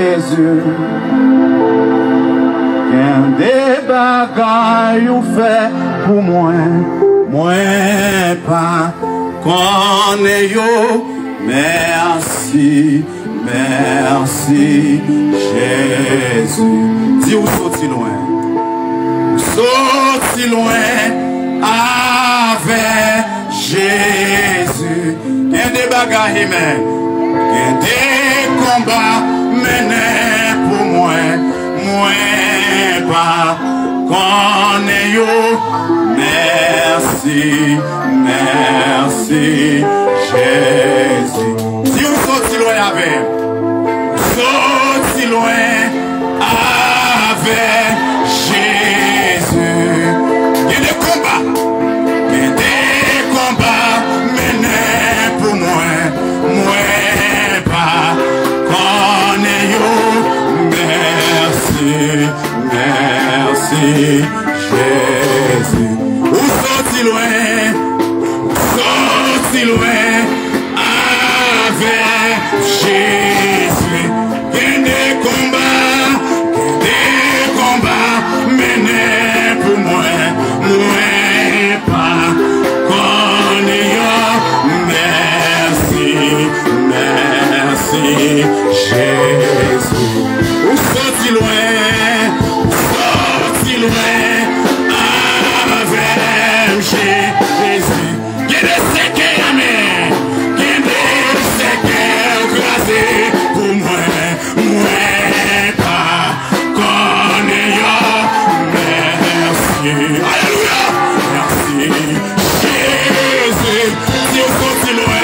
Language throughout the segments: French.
Jésus. Qu'un des bagailles ou fait pour moi, moi pas connais yo. Merci, merci Jésus. Dis où sorti loin, sorti loin avec Jésus. Qu'un des bagailles, mais qu'un des combats menés pour moi, moi pas connais yo. Merci, merci Jésus. Si vous sortez loin avec, sortez loin avec Jésus. Il y a des combats menés pour moi, moi pas connais yo. Merci, merci Jésus. Vous sortez loin avec Jésus. Il y a des combats menés pour moi, moi pas connais yo. Merci, merci Jésus. Vous sortez loin avec Jésus. Il y a des séquelles, il y a des séquelles grasées pour moi, moi pas connais yo. Merci, alléluia, merci Jésus. Si vous sortez loin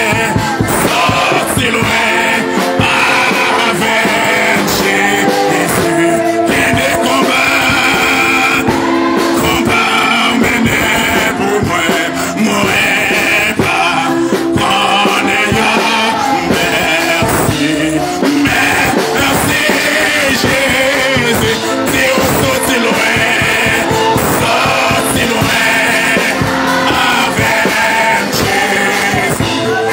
avec Jésus. Il y a des combats menés pour moi, moi pas connais yo. Merci, merci Jésus. Si vous sortez loin avec Jésus.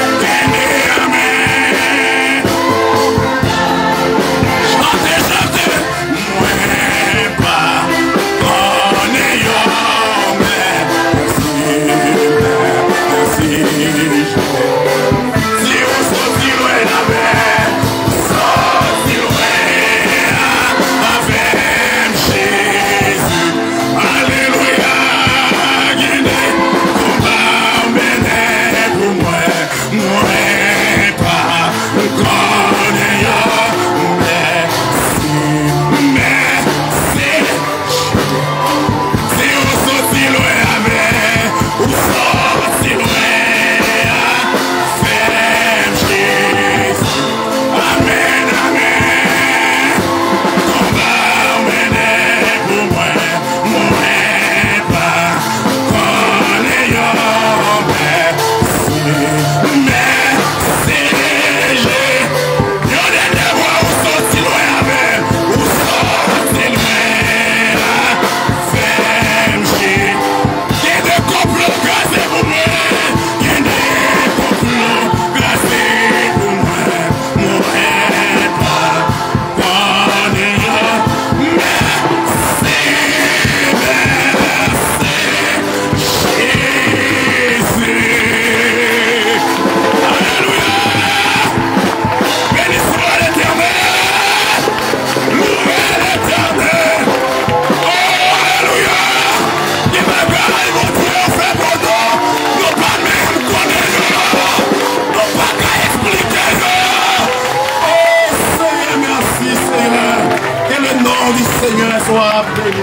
Seigneur soit béni.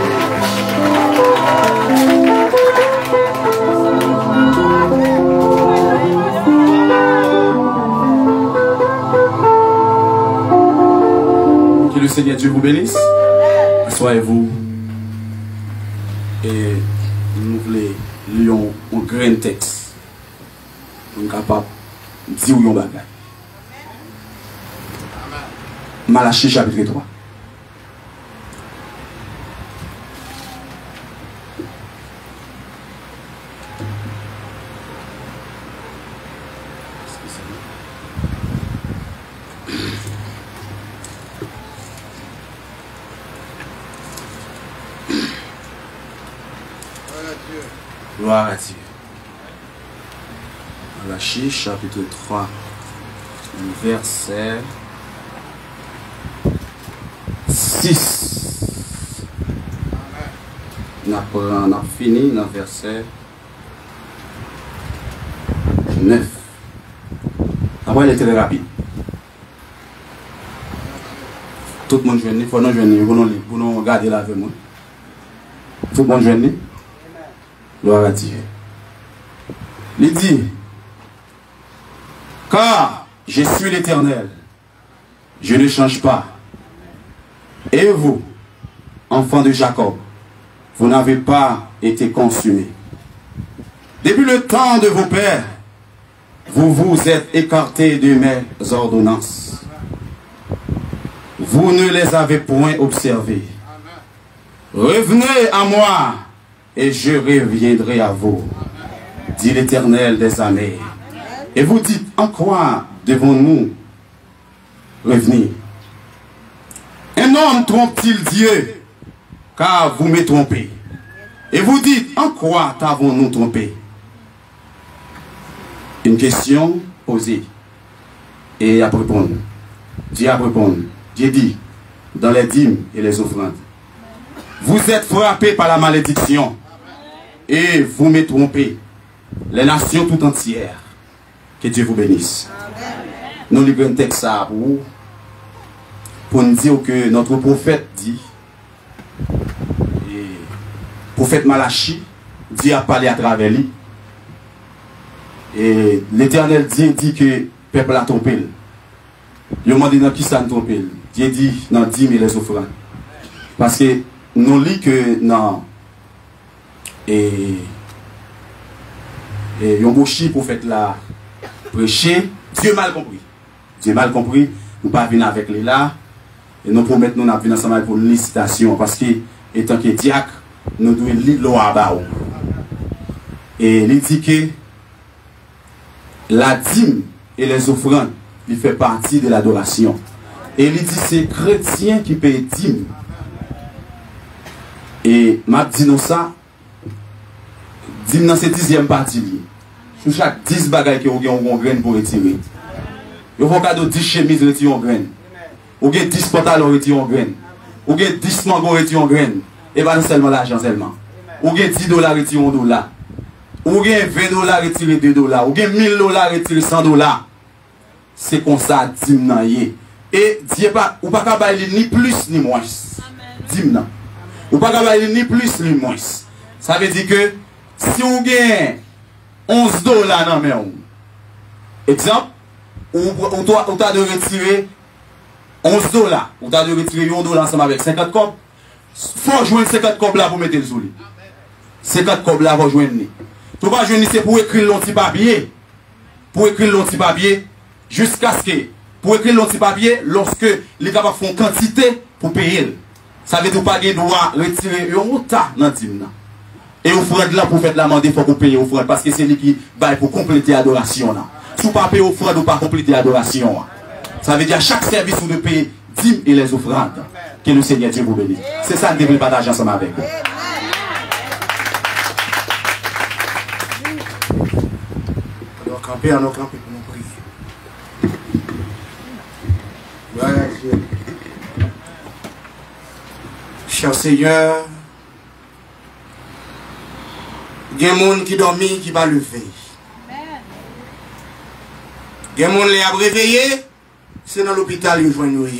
Que le Seigneur Dieu vous bénisse. Soyez-vous. Et nous voulons lire un grand texte. Nous sommes capables de dire un bagage. Malachie chapitre 3. Gloire à Dieu. Malachie chapitre 3, verset 6. On a fini dans le verset 9. Après, il est très rapide. Tout le monde joue, il faut nous jouer, pour nous garder là avec moi. Tout le monde joue. Gloire à Dieu. Il dit, car je suis l'Éternel, je ne change pas. Et vous, enfants de Jacob, vous n'avez pas été consumés. Depuis le temps de vos pères, vous vous êtes écartés de mes ordonnances. Vous ne les avez point observées. Revenez à moi, et je reviendrai à vous, dit l'Éternel des armées. Et vous dites, en quoi devons-nous revenir? Un homme trompe-t-il Dieu? Car vous me trompez. Et vous dites, en quoi t'avons-nous trompé? Une question posée. Et à répondre. Dieu a répondu. Dieu dit, dans les dîmes et les offrandes, vous êtes frappés par la malédiction. Et vous me trompez. Les nations tout entières. Que Dieu vous bénisse. Nous livrons un texte pour nous dire que notre prophète dit, et prophète Malachie, Dieu a parlé à travers lui. Et l'Éternel dit que le peuple a trompé. Il m'a dit dans qui ça nous trompe. Dieu dit dans 10 000 les offrandes. Parce que nous lisons que dans et yon bouchi prophète là prêcher, Dieu mal compris. Dieu mal compris, nous pas venir avec les là et nous promettons nous venir ensemble pour une licitation parce que étant que diacre nous devons lire l'eau à bas. Et il dit que la dîme et les offrandes, il fait partie de l'adoration. Et il dit c'est chrétien qui paye dîme. Et m'a dit nous ça, dîme dans cette 10e partie. Sur chaque 10 bagages qui ont une graine pour retirer. Il faut cadeau 10 chemises retirer en graine. Ou 10 pantalons retirer en graine. Ou 10 mangots retirer en graine. Et pas seulement l'argent seulement. Ou 10 dollars retirer en dollars. Ou 20 dollars retirer 2 dollars. Ou 1000 dollars retirer 100 dollars. C'est comme ça, dîme nan yé. Et Dieu pas, ou pas capable ni plus ni moins. Dîme nan. Ou pas capable ni plus ni moins. Ça veut dire que si on gagne 11 dollars dans la main, exemple, on t'a de retirer 11 dollars, on t'a de retirer 1 dollar ensemble avec 50 cobs, il faut jouer 50 cobs là pour mettre le sous lui. 50 cobs là pour jouer. Tu vas jouer, c'est pour écrire l'autre papier. Pour écrire l'autre papier, jusqu'à ce que, pour écrire l'autre papier, lorsque les gars font quantité pour payer. Ça veut dire pas qu'il doit retirer un tas dans le dîme. Et au frère là pour faire la demande, il faut payer au frère parce que c'est lui qui va pour compléter l'adoration. Si vous ne pas payer au frère, vous ne pas compléter l'adoration. Ça veut dire chaque service vous devez payer dîmes et les offrandes. Que le Seigneur Dieu vous bénisse. C'est ça que nous devons partager ensemble avec vous. Alors camper, pour nous prier. Gloire à Dieu. Cher Seigneur, il y a des gens qui dorment qui va lever. Il y a des gens qui sont réveillés, c'est dans l'hôpital qu'ils vont nous.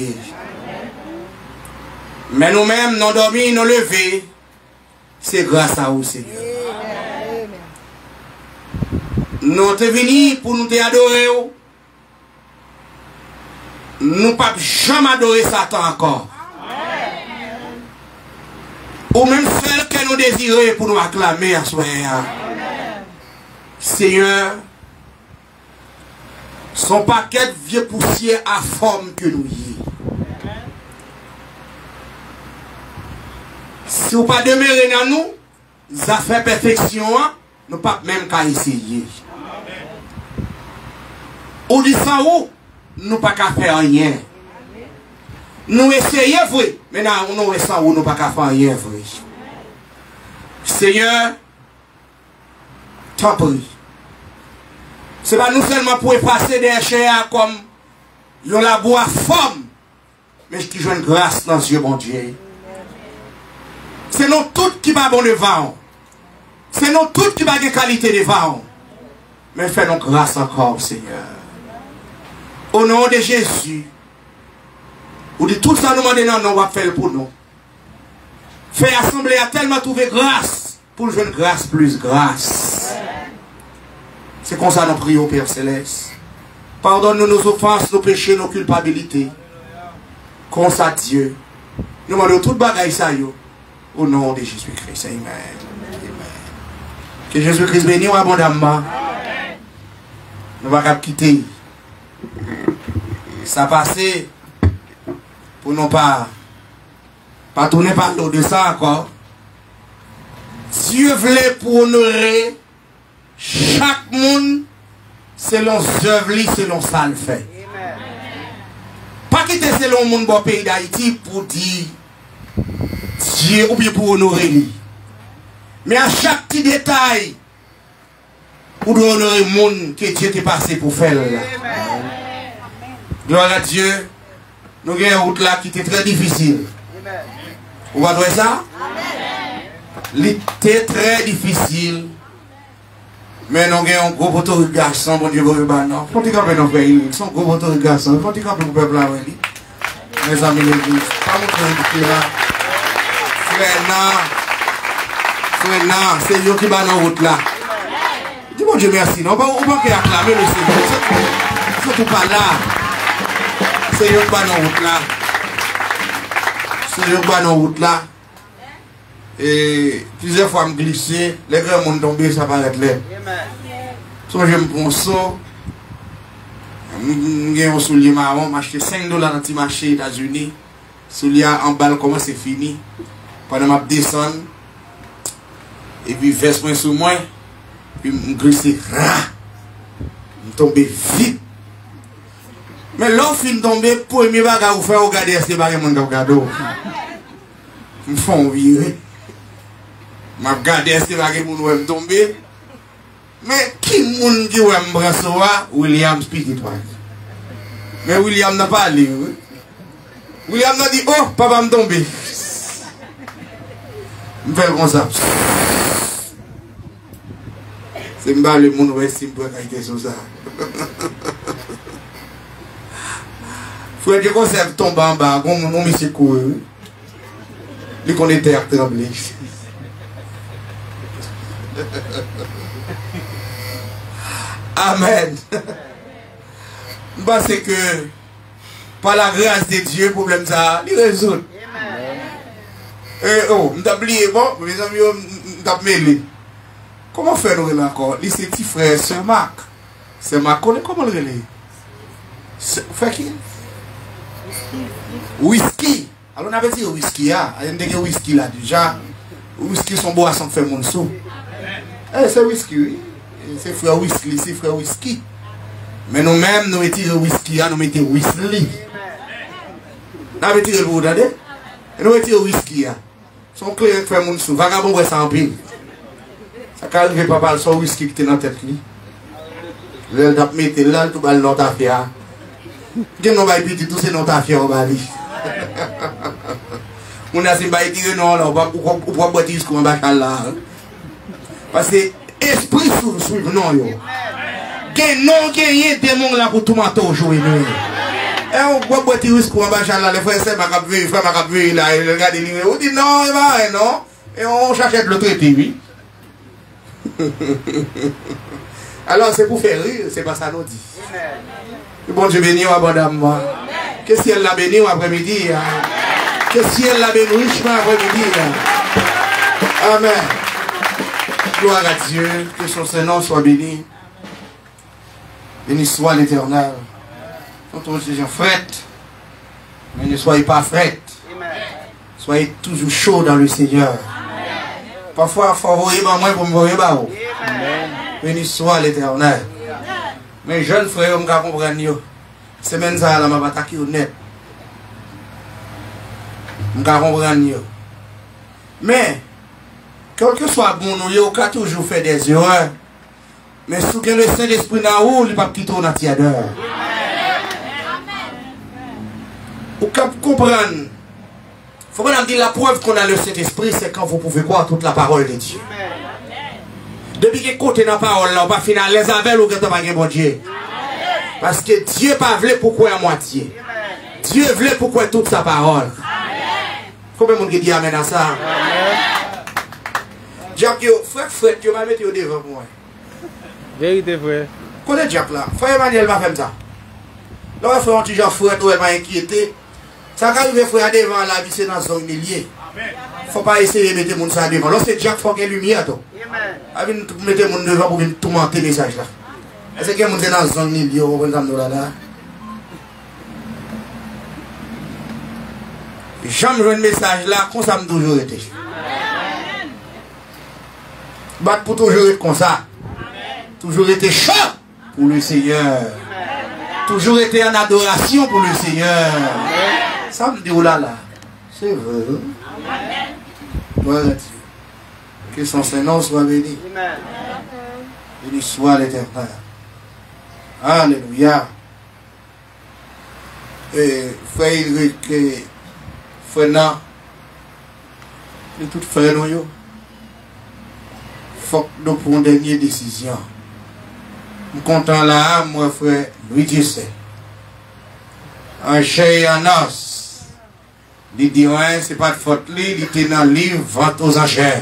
Mais nous-mêmes, nous dormons, nous levons, c'est grâce à vous, Seigneur. Nous sommes venus pour nous adorer. Nous ne pouvons jamais adorer Satan encore. Ou même celle que nous désirons pour nous acclamer à soi. Seigneur, son paquet de vieux poussières à forme que nous y. Si vous ne pas demeurer dans nous, ça fait perfection, nous ne pouvons même qu'à essayer. Ou dit ça où, nous ne pouvons pas faire rien. Nous essayons, vrai, mais nous essayons où, nous ne pouvons pas faire rien, vrai. Seigneur, Tant pis. C'est pas nous seulement pour passer des chairs comme yon la bois forme, mais qui joue une grâce dans Dieu, bon Dieu. C'est nous toutes qui va bon devant. C'est nous toutes qui va des qualités devant. Mais fais-nous grâce encore, Seigneur. Au nom de Jésus, ou de tout ça, nous demandons, nous va faire pour nous. Fais assembler à tellement trouver grâce, pour jouer une grâce plus grâce. C'est comme ça nous prions, Père Céleste. Pardonne-nous nos offenses, nos péchés, nos culpabilités. Comme ça, Dieu. Nous demandons toute bagaille ça, yo. Au nom de Jésus-Christ. Amen. Amen. Que Jésus-Christ bénisse abondamment. Nous ne allons pas quitter. Ça passé pour nous pas tourner par l'eau de ça encore. Dieu voulait pour honorer chaque monde selon ses œuvres, selon ça le fait. Pas quitter selon le monde bon pays d'Haïti pour dire Dieu ou bien pour honorer lui. Mais à chaque petit détail, pour honorer le monde que Dieu t'est passé pour faire là. Gloire à Dieu. Nous avons une route là qui était très difficile. Vous voyez ça? C'était très difficile. Mais nous avons un gros poteau de garçon, bon Dieu, non. Faut-il camper dans le pays? Ils sont gros poteau de garçon. Faut-il camper pour le peuple là, mes amis de l'église. Pas mon frère là. Frère, non, c'est lui qui va dans la route là. Dis mon Dieu merci. Non, on va pas acclamer le Seigneur. Surtout pas là. C'est lui qui va dans la route là. C'est lui qui va dans la route là. Et plusieurs fois, je me glissais, les grands monde tombés, ça paraît là. So, je me prends ça. Je un soulier marron, j'ai acheté $5 dans le petit marché aux États-Unis. Soulier en balle, comment c'est fini. Pendant que je descends, et puis je fais sur moi, puis je me glisse, je tombe vite. Mais l'autre film tombé, pour me bagarre, vous faites regarder ces bagarres, mon gado. Je me fais virer. Je regarde ces bagarres, mon tomber. Mais qui moun qui va me recevoir? William Spititois. Mais William n'a pas allé. William n'a dit, oh, papa me tombe. Je fais comme ça. C'est pas le monde qui est pour être sur ça. Frère, je conserve tombe en bas, comme mon monsieur couru. Il connaît terre tremblée. Amen. Parce que par la grâce de Dieu, le problème ça, il résout. Et oh, m't'a oublié, bon, mes amis, m't'a mêlé. Comment faire nous encore? Il c'est petit frère, c'est Marc. C'est Marc, comment le relais? Fait qui? Whisky. Alors on avait dit whisky, hein? Il y a des whisky là déjà. Whisky sont boissons fait mon sou. Eh, c'est whisky, oui. C'est frère whisky, c'est frère whisky. Mais nous-mêmes, nous mettons whisky, nous mettons whisky. Nous mettons le bout, regardez. Nous mettons whisky. Son clé fait mon sou. Vagabond, ouais, ça en pile. Ça quand arrive papa, son whisky qui est dans la tête. Le tap mette là, tout bal notre affaire. Gen non ba petit tout c'est notre affaire au bali. On a c'est ba dire non là, ou pas boire discours en bachal là. Parce que esprit sous non yo. Gen non gagner démon là pour tout matin jouer nous. Et on boit discours en bachal là, les frères c'est ma cap frère ma cap là, regarde lui, on dit non, non. Et on cherche le traité oui. Alors c'est pour faire rire, c'est pas ça nous dit. Que bon Dieu bénisse abondamment. Que si elle l'a béni après-midi. Que si elle l'a béni richement après-midi. Amen. Gloire à Dieu. Que son Seigneur soit béni. Béni soit l'Éternel. Quand on dit frette, mais ne soyez pas frette. Soyez toujours chaud dans le Seigneur. Parfois, il faut voir moi pour me voir. Béni soit l'Éternel. Mes jeunes frères, je comprends. Semaine ça, je vais attaquer au net. Je comprends. Mais, quel que soit bon, nous avons toujours fait des erreurs. Mais si vous avez le Saint-Esprit dans vous, il ne va pas quitter dans tiadeur. Vous comprendre. Il faut qu'on dire la preuve qu'on a le Saint-Esprit, c'est quand vous pouvez croire toute la parole de Dieu. Depuis que côté dans la parole, on va finir les avec ou que tu n'as pas de bon Dieu. Parce que Dieu n'a pas voulu pourquoi à moitié. Dieu voulait pourquoi toute sa parole. Combien de monde qui dit amen à ça? Jack, frère, tu m'as mis devant moi. Vérité, frère. Connais Jack là? Frère Emmanuel va faire ça. Là, frère, on dit Jean frère, tu m'a inquiété. Ça quand arrive frère devant la vie, c'est dans son milieu. Faut pas essayer de mettre mon ça devant. Là, c'est Jack, faut qu'il y ait lumière. Amen. Mettez mon devant pour tout monter le message là. Est-ce que mon dans son milieu, on va nous là? J'aime jouer un message là, comme ça m'a toujours été. Battre pour toujours être comme ça. Toujours été chaud pour le Seigneur. Toujours été en adoration pour le Seigneur. Ça me dit, oh là là, c'est vrai. Gloire à Dieu. Que son Seigneur soit béni. Béni soit l'Éternel. Alléluia. Et frère Ulrich, frère Nan, et tout frère nous, il faut que nous prenions une dernière décision. Je suis content là, moi frère Louis Dissé. En chair et en os. Il dit, ouais, c'est pas de faute, il était dans le livre, vente aux enchères.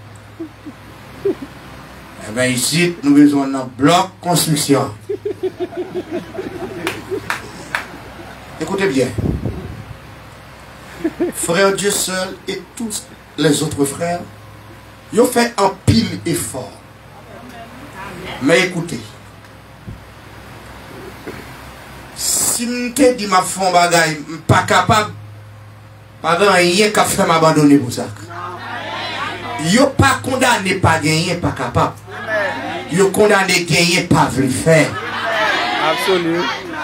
Eh bien ici, nous avons besoin d'un bloc construction. Écoutez bien. Frère Dieu seul et tous les autres frères, ils ont fait un pile effort. Mais écoutez, si je te dis ma fond bagaille, je ne suis pas capable, pas rien qu'à faire m'abandonner pour ça. Ils n'ont pas condamné, pas gagné, pas capable. Ils ont condamné, gagné, pas voulu faire. Absolument.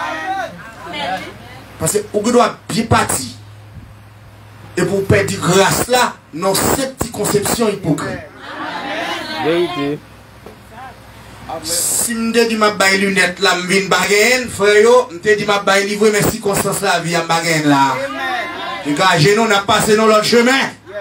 Parce que vous doit bien partir. Et pour perdre grâce là, non, cette petite conception hypocrite. Vérité. Si je te dis ma baille lunette là, je viens baguette, frère, je te dis ma baille livre, mais circonstances là, via baguette là. Et quand nous n'a passé dans l'autre chemin.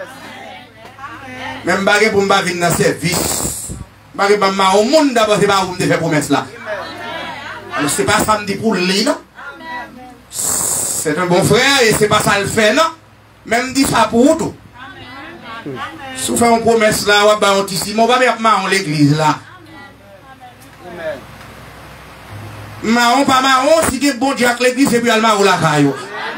Même baguette pour me venir dans le service. Baguette pour me au monde d'abord, c'est pas où me faire promesse là. Alors c'est pas ça me dit pour lui, non? C'est un bon frère et c'est pas ça le fait, non? Même dit ça pour tout. Si vous faites une promesse là, on va ici, on va mettre marron l'église là. Marron pas marron, si tu es bon Dieu avec l'église, et puis elle marron la caillou.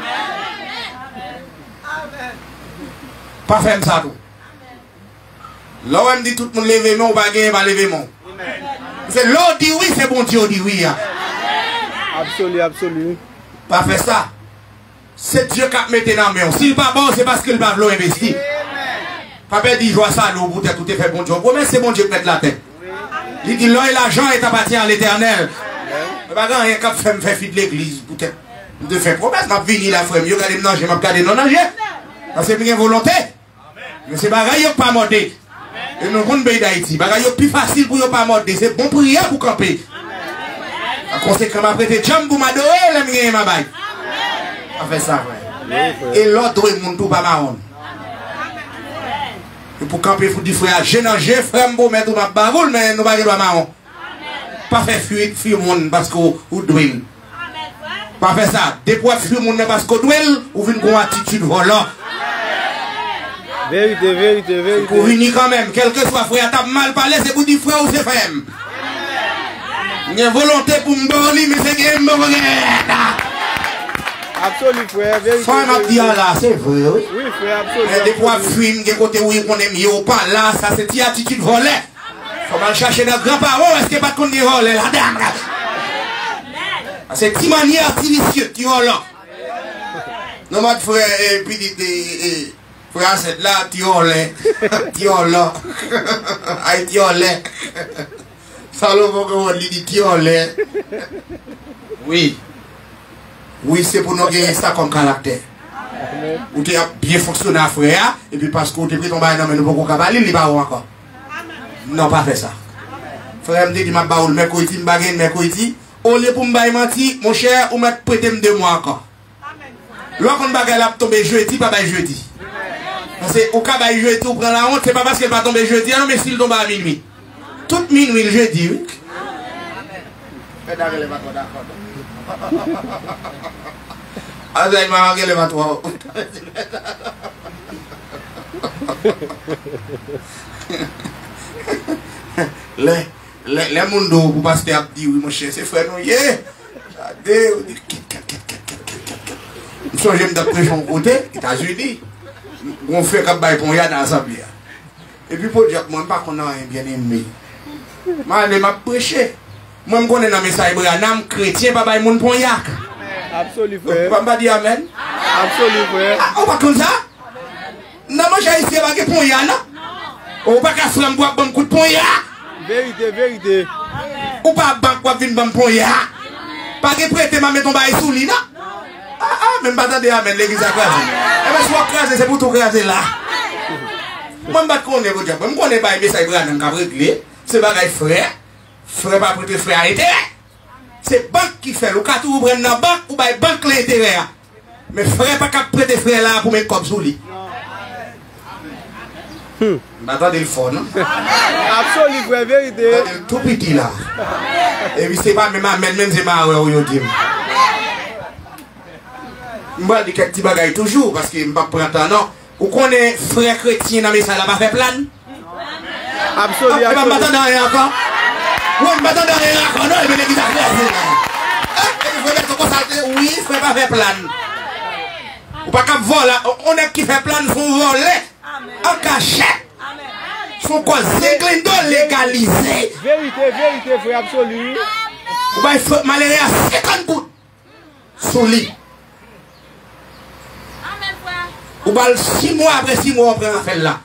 Pas faire ça tout. Là on me dit tout le monde lever mon, on va gagner, on va lever mon. C'est l'autre dit oui, c'est bon Dieu dit oui. Absolu, absolu. Pas faire ça. C'est Dieu qui a mis dans la main. S'il n'est pas bon, c'est parce qu'il va vouloir investir. Papa dit, je vois ça, l'eau, tout est fait bon Dieu. Mais c'est bon Dieu qui met la tête. Il dit, l'eau et l'argent est appartient à l'éternel. Mais pas grand, rien qu'à faire fi de l'église. De faire promesse, m'a vini la frère. Je regarde non, je m'a regardé non nager. Parce que c'est bien volonté. Mais c'est bagaille qui pas modé. Et nous avons un pays d'Haïti. Bagaille plus facile pour ne pas modé. C'est bon prière pour camper. En conséquence, m'a prêté jambe pour m'adorer, les ma baille. On fait ça, frère. Et l'autre, il monde tout pas marron. Et pour camper, il faut dire, frère, j'ai nagé, frère, je vais mettre ma baroule, mais nous ne pouvons pas marron. Pas faire fuir le monde parce que vous douez. Pas faire ça. Des fois, fuir le monde parce que vous douez, vous venez une attitude volant. Vérité, vérité, vérité. Vous venez quand même, quel que soit, frère, t'as mal parlé, c'est pour dire, frère, ou c'est frère. Il y a volonté pour me donner, mais c'est que me regarde. Absolu, frère. Vérité. Frère, m'a dit là, c'est vrai, oui. Oui, frère, absolu. Mais des fois, fuir, des côtés où on est mieux ou pas, là, ça c'est une attitude volée. Faut mal chercher notre grand-parent, est-ce qu'il n'y a pas de compte de voler, la dame, là. C'est une manière artificielle, tu vois là. Non, mon frère, et puis, frère, c'est là, tu vois là. Tu vois là. Aïe, tu vois là. Salomon, comment on dit, tu vois là. Oui. Oui, c'est pour nous gagner ça comme caractère. Ou tu as bien fonctionné à frère, et puis parce que tu as pris ton bail, non, mais nous ne pouvons pas aller, il n'y a pas encore. Non, pas fait ça. Frère me dit, m'a baoul mercredi, m'bagaine mercredi. Au lieu pour m'bailler menti, mon cher, ou m'a prêté 2 mois encore. Lorsqu'on bagaille là tomber jeudi, pas bailler jeudi. Parce que au cas bailler jeudi, ou prend la honte, c'est pas parce qu'elle va tomber jeudi, non, mais s'il tombe à minuit. Toute minuit le jeudi, oui. Ah, il m'a regardé le 23. Les mondos pour passer à dire, oui, mon cher, c'est frère, non, yeah. Je suis de prêcher mon côté, États-Unis. On fait comme bail pour y aller dans l'assemblée. Et puis pour dire, moi, je ne sais pas qu'on a un bien aimé. Je m'a prêché. Moi, je connais dans mes saïbranam chrétien, pas bail mon pour y aller. Absolument, frère. On va dire amen. Absolument, frère. On va comme ça. Non, moi, j'ai ici, pas pour y aller. On va pas faire un bon coup de pour y aller. Vérité, vérité. Ou pas banque pour venir bon pour y aller. Pas que prêter ma mettre ton bail sous l'île. Même pas attendre amen, l'église a crasé. Eh bien, soit crasé, c'est pour tout craser là. Moi, je ne connais pas, je ne connais pas, mais ça y est, c'est pas frère. Frère pas prêter frère à intérêt. C'est banque qui fait. Le cas où vous prenez dans la banque, ou bien banque l'intérêt. Mais frère pas qu'à prêter frère là pour mettre comme sous lui. M'attendez le fond, non? Absolument, frère, vérité. Tout petit là. Et puis c'est pas même amen, même c'est ma ouais, ou dit. Je vais dire quelques petits bagailles toujours, parce que je ne vais pas prendre non. Vous connaissez frère chrétien dans mes salles, pas fait plan? Absolument. Je ne vais pas m'attendre à rien encore. Oui, je ne m'attends à rien encore, non, mais l'église a fait. Il faut mettre comme ça, oui, je ne vais pas faire plan. Ou pas qu'à voler, on est qui fait plan, il faut voler. En cachette. Il faut quoi, zéglindo légaliser. Vérité, vérité, frère, absolu. Ou bien il faut malheureusement à 50 gouttes. Sous lit. Ou bien 6 mois après 6 mois, on prend affaire là.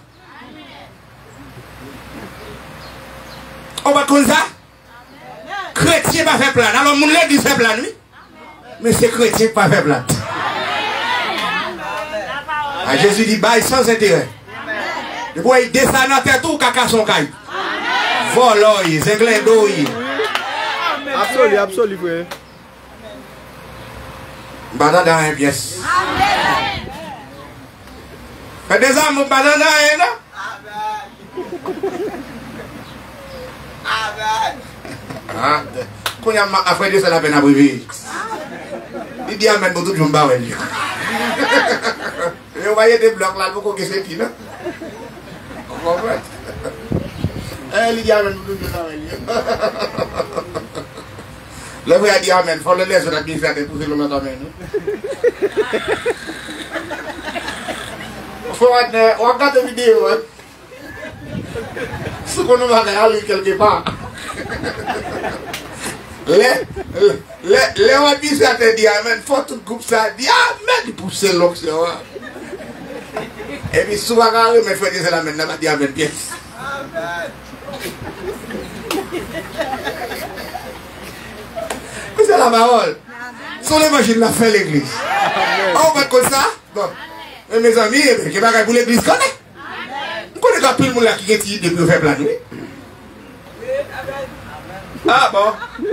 On va comme ça. Chrétien pas fait plan. Alors, mon l'église fait plan, oui. Mais c'est chrétien qui pas fait plan. Ah, Jésus dit, bail sans intérêt. Et puis, il descend dans la tête ou caca son caille. Vol, zinglin d'eau. Absolu, absolu, frère. Badin dans un pièce. Fait des âmes, badin dans un, non? Ah, quand il y a après ça, la peine à priver. Il dit amen pour tout le monde. Et on va y des blocs là pour qu'on se qui, non? Vous comprenez? Il dit amen pour tout le monde. Le vrai a dit amen, il faut le laisser la bien faire pour que le monde amen. Il faut regarder la vidéo. Ce qu'on va aller quelque part. Les on dit ça te dit amen, faut tout le groupe ça dit amen pour pousser l'oxygène. Et puis souvent quand on me fait dire amen, on va dire amen pièce. C'est la parole. Sur l'évangile l'a fait l'église. On va comme ça. Bon. Et mes amis, qui va pour l'église connaît. On connaît pas tout le monde là qui est ici depuis faire plan. Ah bon?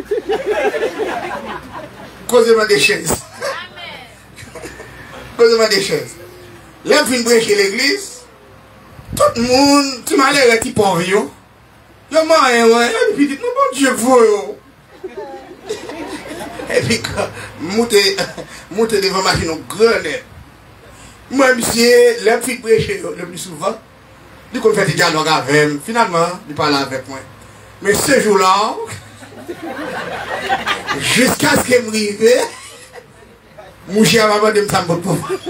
Causez-moi des chaises. Causez-moi des chaises. Là, je viens prêcher l'église. Tout le monde, tu m'as l'air un petit pauvre. Yo, moi, et puis dit, non, bon Dieu, vous. Et puis, monter devant ma machine, grenade. Moi, monsieur, là, je viens prêcher le plus souvent. Du coup, je fais des dialogues avec moi. Finalement, il parle avec moi. Mais ce jour-là, jusqu'à ce que je m'arrive, mon chien va me dire ça pour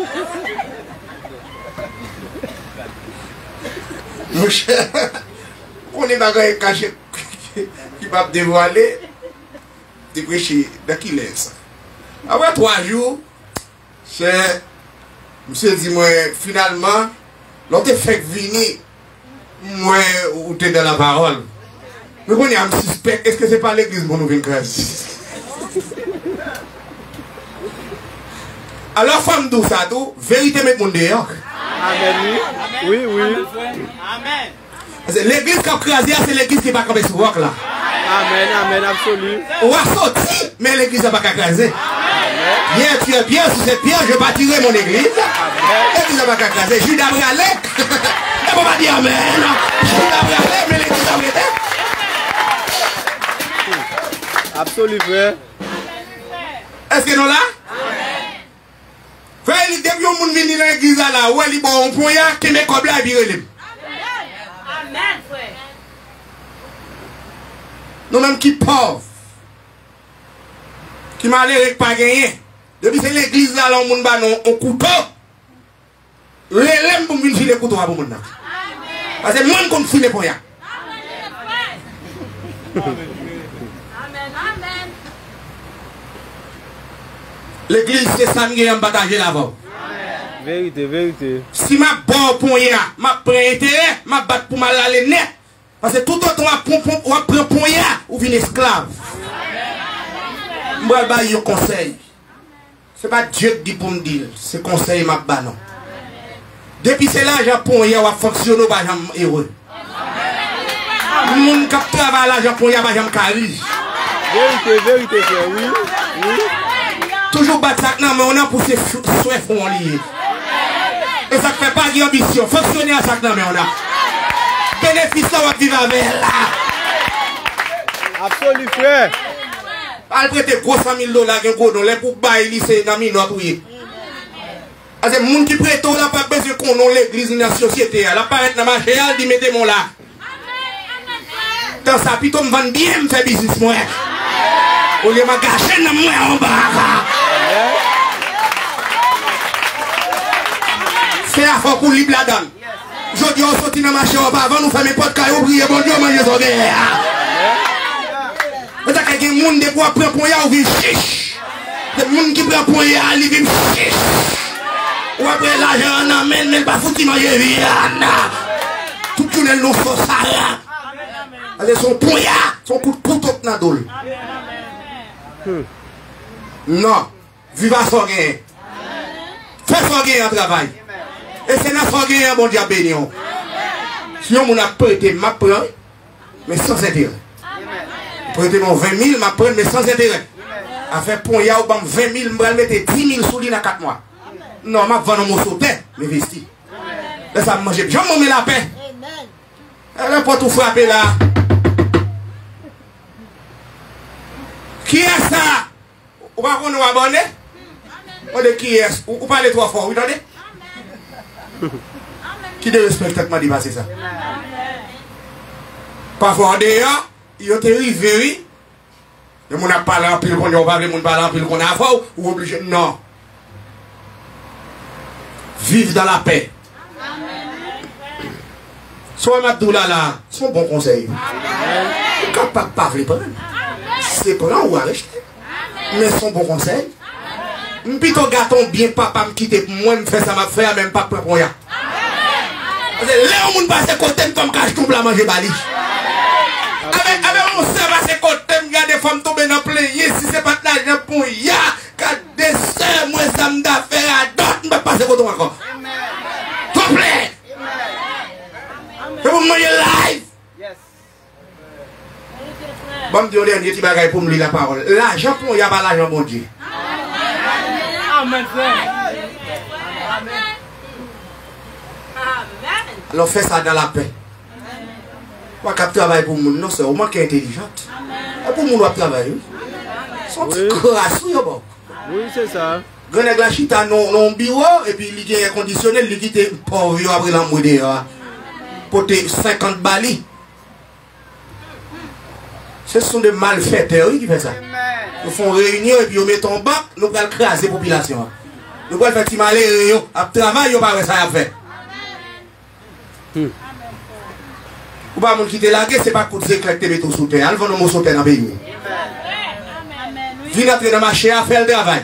mon cher, on est dans un cachet qui va me dévoiler, de prêcher de qui laisse. Après 3 jours, c'est, monsieur dit, moi, finalement, l'autre fait venir, moi, ou t'es dans la parole. Mais on est un suspect, est-ce que c'est pas l'église pour nous venir craser? Alors, femme d'où ça, tout, vérité, met mon dehors. Amen, oui, oui. Amen. L'église qui a crasé, c'est l'église qui va camper sur roc là. Amen, amen, absolu. On va sortir, mais l'église n'a pas qu'à craser. Bien, tu es bien, si c'est bien, je bâtirai mon église. L'église n'a pas qu'à craser. Judas Bralek. Et on va dire amen. Judas Bralek, mais l'église n'a pas qu'à Absolu, frère. Est-ce que nous là? Frère, il y a des gens qui viennent dans l'église là, où ils ont un point qui met comme là et virent. Amen, frère. Nous-mêmes qui pauvres, qui malheureux pas gagné. Depuis c'est l'église là, on moun ba non on couteau. L'élève pour venir filer couteau pour moun. Parce que moi comme filer pour ya. Amen. L'église c'est ça que j'aime partager là-bas. Vérité, vérité. Si ma bon pour ya, ma prend intérêt, ma bat pour mal aller net. Parce que tout autant on prend pour ya ou vient esclave. Moi ba yo conseil. C'est pas Dieu qui dit pour me dire, c'est conseil ma ba non. Depuis c'est l'argent pour ya va fonctionner pas jamais heureux. Moun k'ap travail l'argent pour ya pas jamais cari. Vérité, vérité, frère, oui. Oui. Toujours battre ça non mais on a poussé souhait fond lié. Et ça fait pas d'ambition, fonctionner à ça non mais on a. Bénéfice ça va vivre avec là. Absolu, frère. Al prêter gros 100 000 $, gen gros don, les pour bailler lycée dans minot oui. Parce que moun qui prête là pas besoin qu'on non l'église dans la société, là paraît dans marché, elle dit mettez mon là. Dans ça plutôt me vendre bien me faire business moi. Au lieu m'a gâcher dans moi en bas. C'est à fort pour libre la donne. Je dis on sorti dans marché en bas avant nous faire mes potes caillou prier bon Dieu manger son guerre. Mais ça quelqu'un monde de quoi prend pour ya ou vient chiche. Des monde qui prend pour ya, il vient chiche. Ou après l'argent en amène mais pas foutu manger viande. Tout le monde nous fait ça. Avec son pour ya, son coup de couteau dans dol. Non, vive à son gain. Fais son gain en travail. Et c'est dans son gain bon Dieu béni. Si on a prêté ma prend mais sans intérêt. Prêtez mon 20 000, ma prendre mais sans intérêt. A fait pour ya ou bam 20 000, je vais mettre 10 000 sous lui dans 4 mois. Non, je vais vendre mon sauté, mais vesti. Là, ça me mange. Je vais me la paix. Elle n'a pas tout frappé là. Qui est ça? Ou pas qu'on nous abonne? On dit qui est? Ou parlez 3 fois, oui, attendez? Qui de respecte m'a dit passer ça? Parfois, d'ailleurs, il était arrivé, le monde a parlé en pile qu'on a parlé, le monde parle en pile qu'on a fort, ou obligé. Non. Vive dans la paix. Soit Mabdoula là, son bon conseil. Quand pas parler pas même. C'est prendre ou arrêter. Mais son bon conseil. Plutôt gâton bien papa me quitter pour moi me faire ça m'a fait même pas pour rien. Parce que là on monde passe côté comme cache tout blanc manger bali. Avec on sait passer côté me garder femme tomber dans plein si c'est pas de l'argent pour ya, quand descend moi ça me da faire à d'autres me passer côté encore. Complet. C'est pour manger live. Bon, Dieu, dernier petit bagage pour me lire la parole. L'argent pour y a pas l'argent, bon Dieu. Amen, frère. Alors, fait ça dans la paix. Pas qu'à travailler pour moun, non, c'est au moins qui est intelligente. Et pour moun, on travaille. Son petit crassou, bon. Oui, c'est ça. Grand la chita non bureau, et puis il y a conditionnel, il quitte pauvre après la moudé. Pour 50 balis. Ce sont des malfaiteurs qui font ça. Ils font réunion et puis ils mettent en bas, nous allons craser la population. Nous allons faire des malheureux, après travail, ils ne ça à faire. Ou pas, qui te lagué, ce n'est pas coup de éclat que tu mets sous terre. Ils vont nous sauter dans le pays. Viens entrer dans le marché à faire le travail.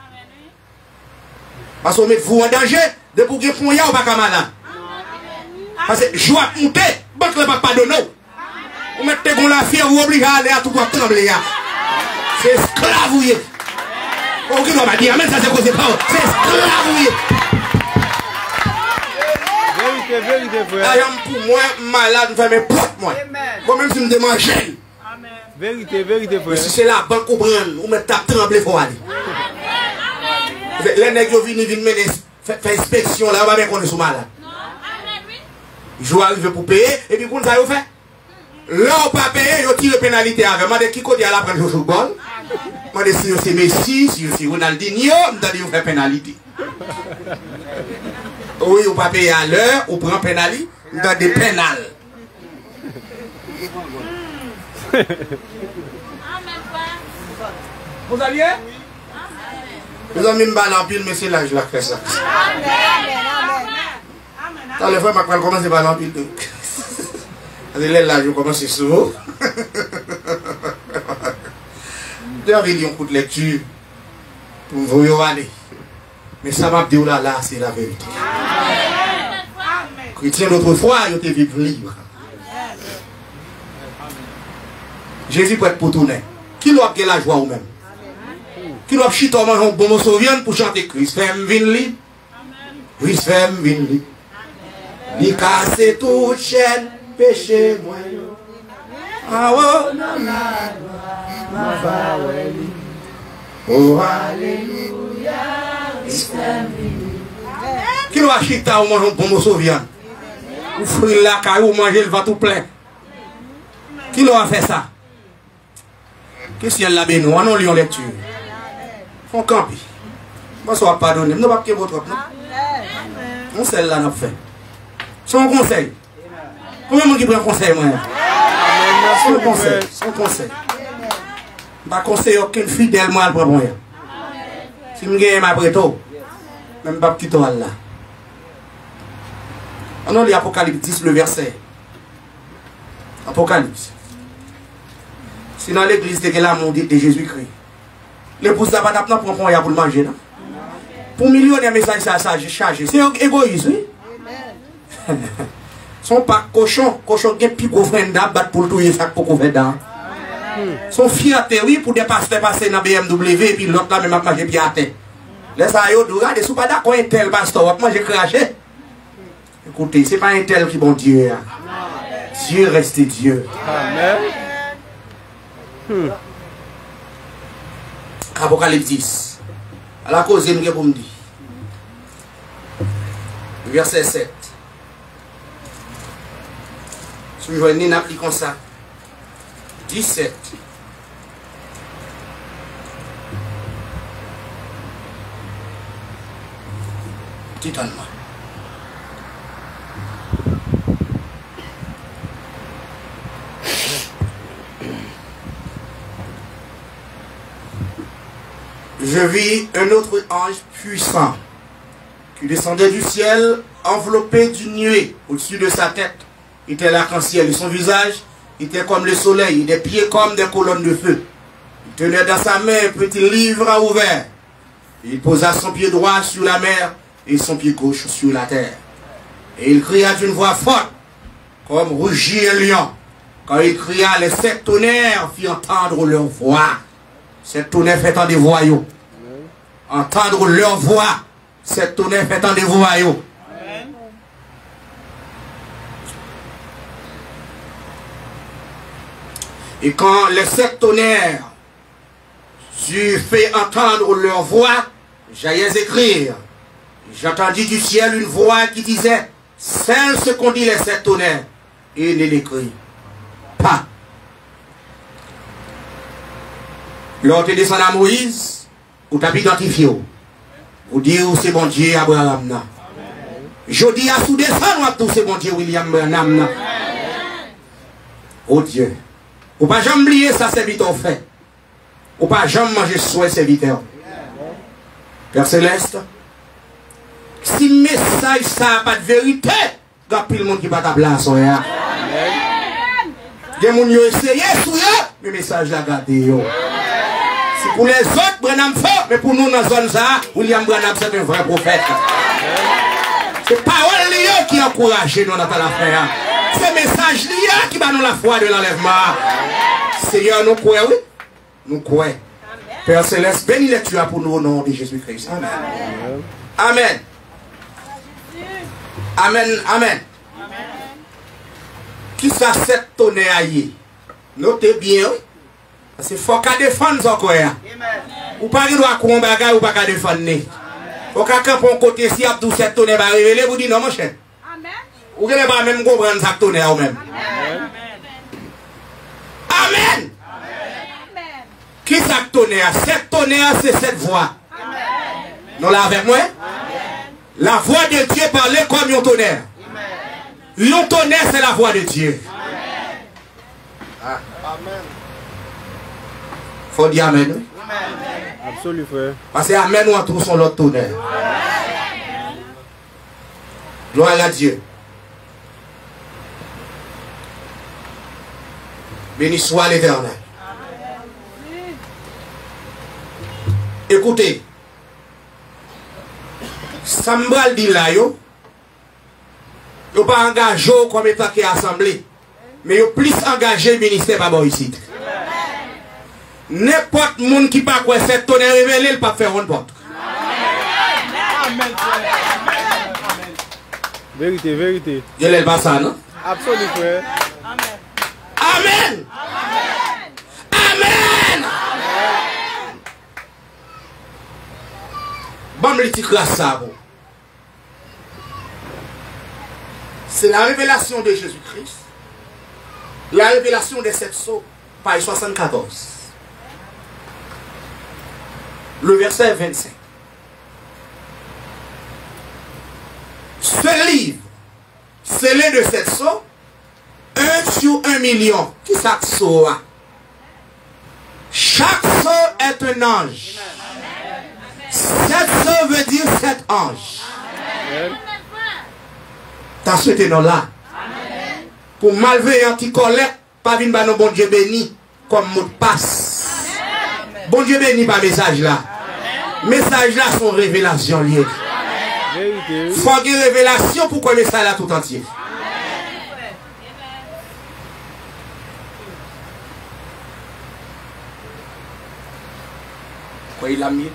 Parce qu'on met vous en danger, de pour que vous ne soyez pas malade. Parce que je vais monter, banque ne va pas donner. Vous mettez dans la fière, vous obligez à aller à tout pour trembler. C'est esclavouillé. On ne va pas dire, mais ça c'est quoi c'est pas. C'est esclavouillé. Vérité, frère. Pour moi, malade, je vais me porter moi. Moi même si je me demande. Vérité, vérité, Mais frère. si c'est la banque ou prendre, ou mettre ta tremblée pour aller. Les nègres viennent mener, faire inspection là, on va bien qu'on est sous malade. Ils jouent arriver pour payer, et puis, qu'on ça fait. Là, on pas payer, ils tirent pénalité avec. Moi, qui côté à la prendre le bol. Moi, si c'est Messi, si c'est Ronaldinho, je vais faire pénalité. Oui, on pas payer à l'heure, on prend pénalité, dans des pénales. Vous allez? Vous avez mis balle en pile, mais c'est là que je l'ai fait ça. Dans les fois, je vais commencer par l'empile. Là, je commence souvent. D'ailleurs, il y a un coup de lecture pour vous aller. Mais ça m'a dit là, c'est la vérité. Chrétien d'autrefois, ils étaient vivre libre. Jésus peut être pour tourner. Qui doit avoir la joie ou même? Qui doit chiter un bon mot souvient pour chanter Christ femme vin libre? Christ femme vin libre. Li casse toute chaîne, péché moi. Ah oh, non, oh, alléluia. Qui doit chiter un bon mot souvient? Ou frire la caille ou manger le ventre tout plein? Qui doit faire ça? Qu'est-ce qu'il y a là-bas? Nous allons lire lecture. On campe. Bonsoir, pardonnez. Nous ne pouvons pas votre propre. On sait là, nous fait. C'est un conseil. Combien de monde qui prend un conseil, moi? C'est un conseil. C'est un conseil. Je ne conseille aucune fidèle, moi, pour moi. Si je gagne ma préto, même pas petit toile là. On a lu Apocalypse 10, le verset. Apocalypse. C'est dans l'église de l'amour de Jésus-Christ. L'épouse n'a pas d'apte pour prendre pour le manger. Non? Pour millions de messages, ça j'ai chargé. C'est égoïste, oui. Son pas cochon qui est plus gros frère d'abord pour le touiller ça pour qu'on fait dans. Son fierté, oui, pour dépasser dans BMW et puis l'autre là même a mangé pied à terre. Laisse ça, regardez, si pas d'accord, un tel pasteur, moi j'ai craché. Écoutez, c'est pas un tel qui bon Dieu. Dieu reste Dieu. Amen. Apocalypse 10. À la cause, il y a pour me dire. Verset 7. Si je vais appliquer ça. 17. Titannement. Je vis un autre ange puissant qui descendait du ciel enveloppé d'une nuée au-dessus de sa tête. Il était l'arc-en-ciel et son visage était comme le soleil, des pieds comme des colonnes de feu. Il tenait dans sa main un petit livre à ouvert. Il posa son pied droit sur la mer et son pied gauche sur la terre. Et il cria d'une voix forte, comme rugit un lion. Quand il cria, les 7 tonnerres firent entendre leur voix. 7 tonnerres fait entendre des voyous. Entendre leur voix. 7 tonnerres fait entendre des voyous. Et quand les 7 tonnerres eurent fait entendre leur voix, j'allais écrire. J'entendis du ciel une voix qui disait, celle ce qu'on dit les 7 tonnerres, et ne l'écrit pas. L'autre descend à Moïse, ou t'as identifié, ou dire c'est bon Dieu Abraham. Je dis à sous descendre, ou c'est bon Dieu William Branham. Oh Dieu. Ou pas jamais oublier ça, serviteur fait. Ou pas jamais manger soin, serviteur. Père Céleste, si le message ça n'a pas de vérité, il y a plus de monde qui va ta place. Il y a des gens qui ont essayé, mais le message l'a gardé. C'est pour les autres, Branham fort, mais pour nous dans la zone ça, William Branham c'est un vrai prophète. C'est parole qui encourage nous dans l'affaire. C'est message qui va nous la foi de l'enlèvement. Seigneur, nous croyons, oui? Nous croyons. Père Céleste, bénis les tueurs pour nous au nom de Jésus-Christ. Amen. Amen. Amen. Amen. Qui ça 7 tonnerres aillés? Notez bien, oui? C'est faut qu'à défendre encore. Ou pas qu'il doit courir bagage ou pas qu'à défendre. Faut qu'à camper un côté si Abdou cette tonnerre va révéler, vous dites non mon cher. Ou qu'elle va même comprendre ça tonnerre ou même. Amen. Qui ça tonnerre? Cette tonnerre c'est cette voix. Non là avec moi? La voix de Dieu parlait comme un tonnerre. Un tonnerre c'est la voix de Dieu. Amen. Faut dire amen. Absolument, frère. Parce que amen, on trouve son l'autre tonnerre. Gloire à Dieu. Béni soit l'Éternel. Écoutez. Sambral dit là, yo pas engagé comme état qui est assemblé. Mais yo plus engagé le ministère par ici. N'importe monde qui pas quoi cette tonnerre révélée, il pas faire une porte. Amen. Vérité, vérité. Je l'ai pas ça, non? Absolument, frère. Amen. Amen. Bon, le petit classe ça, bon. C'est la révélation de Jésus-Christ. La révélation des 7 sceaux, page 74. Le verset 25. Ce livre, scellé de 7 sceaux, 1 sur 1 million. Qui ça sceau? Chaque sceau est un ange. 7 sceaux veut dire 7 anges. T'as souhaité non là. Pour malveillant qui collecte, pas venir dans bon Dieu béni comme mot de passe. Bon Dieu béni par message là. Message là sont révélations liées. Il faut qu'il y ait révélation pour qu'on mette ça là tout entier. Quoi il a mis?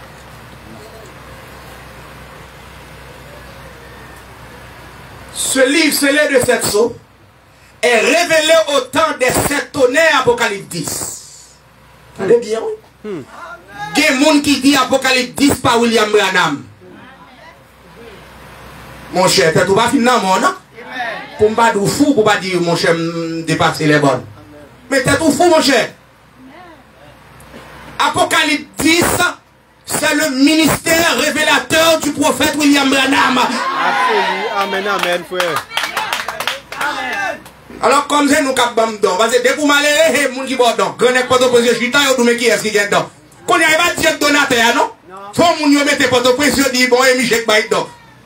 Ce livre scellé de 7 sceaux est révélé au temps des 7 tonnerres Apocalypse 10. Attendez bien, oui. Il y a des gens qui disent Apocalypse 10 par William Branham. Mon cher, tu vas finir dans non? Pour ne pas dire fou, pour ne pas dire mon cher, dépasser les bonnes. Mais tu es tout fou, mon cher. Apocalypse 10, c'est le ministère révélateur du prophète William Branham. Absolument. Amen, amen, frère. Alors, comme c'est nous qui avons dedans, parce que dès que vous m'allez, les gens qui vont dedans, grand pas de position, je suis dans le qui est-ce qui est dedans. Quand il n'y a pas de Dieu donateur, non? Faut que vous mettez pas de pression, dit bon, et Michel Baïd dedans.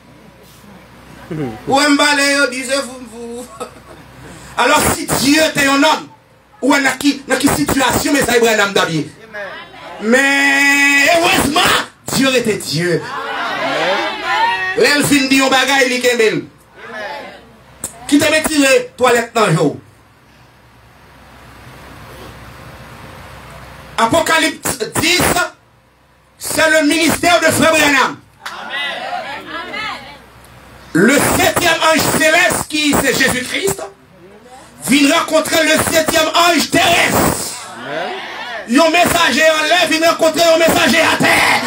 Ou un balai, disait vous. Alors, si Dieu était un homme, ou dans quelle situation, mais ça est Branham d'habiller. Mais heureusement, Dieu était Dieu. L'elfine dit un bagay, il est qui te met tiré toilette dans le jour. Apocalypse 10, c'est le ministère de Frère Branham. Le 7e ange céleste, qui c'est Jésus-Christ, vient rencontrer le 7e ange terrestre. Un messager en l'air vient rencontrer un messager à terre.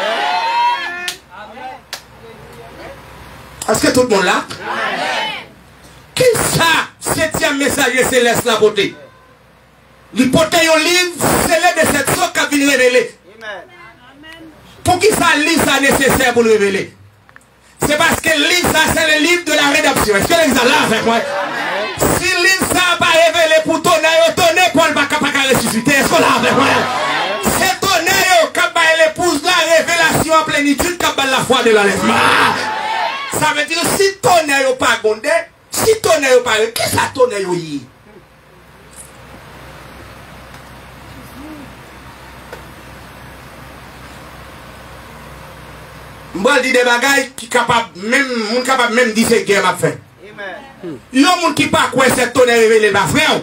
Est-ce que tout le monde là? Qui ça, 7e messager céleste la beauté? L'hypothèse au livre, c'est de cette sorte qui vient révéler. Pour qui ça livre ça nécessaire pour le révéler? C'est parce que le livre ça c'est le livre de la rédemption. Est-ce que vous êtes là avec moi? Si le livre ça n'a pas révélé pour tonnerre, Paul va pas ressusciter. Est-ce qu'on l'a avec moi? C'est tonnerre qui va l'épouse la révélation en plénitude qui va la foi de l'enlèvement. Ça veut dire si tonnerre pas gondé, si tonnerre pas, qu'est-ce que ça tonnerre y? Moi dis des bagailles qui capable même dire ce que m'a fait. Il y a des gens qui pas quoi cette tonnerre révélé ma frère.